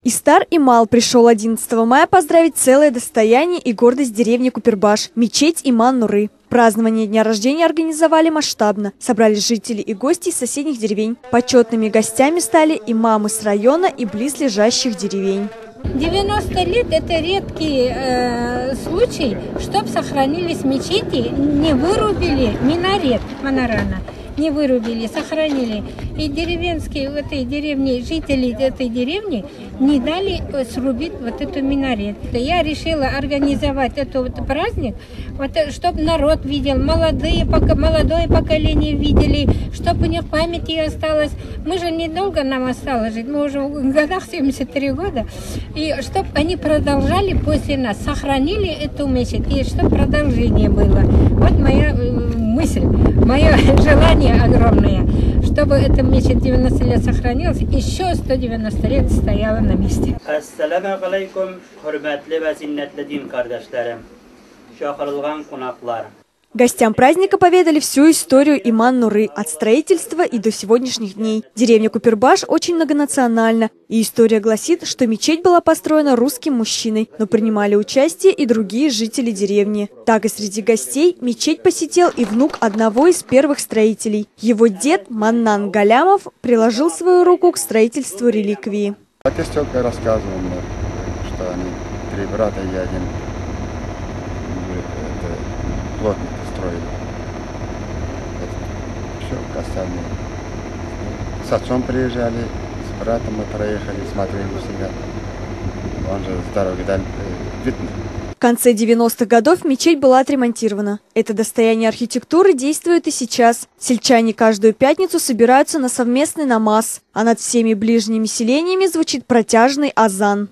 И стар, и мал пришел 11 мая поздравить целое достояние и гордость деревни Купирбаш – мечеть Иман Нуры. Празднование дня рождения организовали масштабно. Собрались жители и гости из соседних деревень. Почетными гостями стали имамы с района и близлежащих деревень. 90 лет – это редкий случай, чтобы сохранились мечети, не вырубили минарет Манарана. Не вырубили, сохранили. И деревенские в этой деревне, жители этой деревни не дали срубить вот эту минарет. Я решила организовать этот праздник, чтобы народ видел, молодое поколение видели, чтобы у них в памяти осталось. Мы же недолго нам осталось жить, мы уже в годах 73 года. И чтобы они продолжали после нас, сохранили эту мечеть, и чтобы продолжение было. Вот моя мысль, мое желание огромное, чтобы эта мечеть 90 лет сохранилась, еще 190 лет стояла на месте. Ассаламу алейкум, хурматлы ва зиннатлы дин кардашларым, шахарлган кунаклар. Гостям праздника поведали всю историю Иман Нуры от строительства и до сегодняшних дней. Деревня Купирбаш очень многонациональна, и история гласит, что мечеть была построена русским мужчиной, но принимали участие и другие жители деревни. Так и среди гостей мечеть посетил и внук одного из первых строителей. Его дед Маннан Галямов приложил свою руку к строительству реликвии. Отец только рассказывал мне, что они 3 брата и один плотник строили. Все, остальные. С отцом приезжали, с братом мы проехали, смотрели всегда. Он же с дороги видно. В конце 90-х годов мечеть была отремонтирована. Это достояние архитектуры действует и сейчас. Сельчане каждую пятницу собираются на совместный намаз, а над всеми ближними селениями звучит протяжный азан.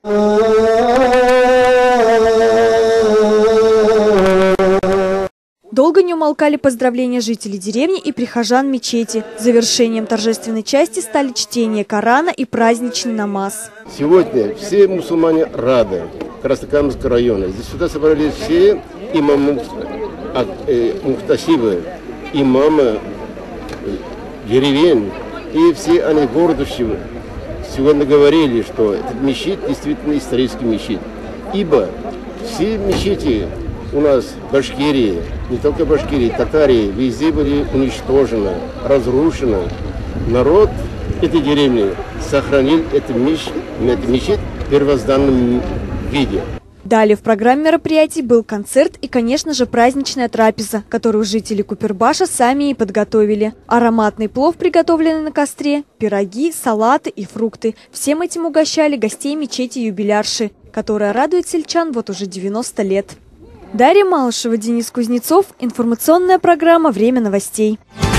Долго не умолкали поздравления жителей деревни и прихожан мечети. Завершением торжественной части стали чтение Корана и праздничный намаз. Сегодня все мусульмане рады Краснокаменского района. Здесь сюда собрались все имамы, мухтасибы, имамы деревень и все они гордостью сегодня говорили, что этот мечеть действительно исторический мечеть. Ибо все мечети у нас в Башкирии, не только в Башкирии, Татарии, везде были уничтожены, разрушены. Народ этой деревни сохранил эту мечеть в первозданном виде. Далее в программе мероприятий был концерт и, конечно же, праздничная трапеза, которую жители Купирбаша сами и подготовили. Ароматный плов, приготовленный на костре, пироги, салаты и фрукты. Всем этим угощали гостей мечети юбилярши, которая радует сельчан вот уже 90 лет. Дарья Малышева, Денис Кузнецов. Информационная программа «Время новостей».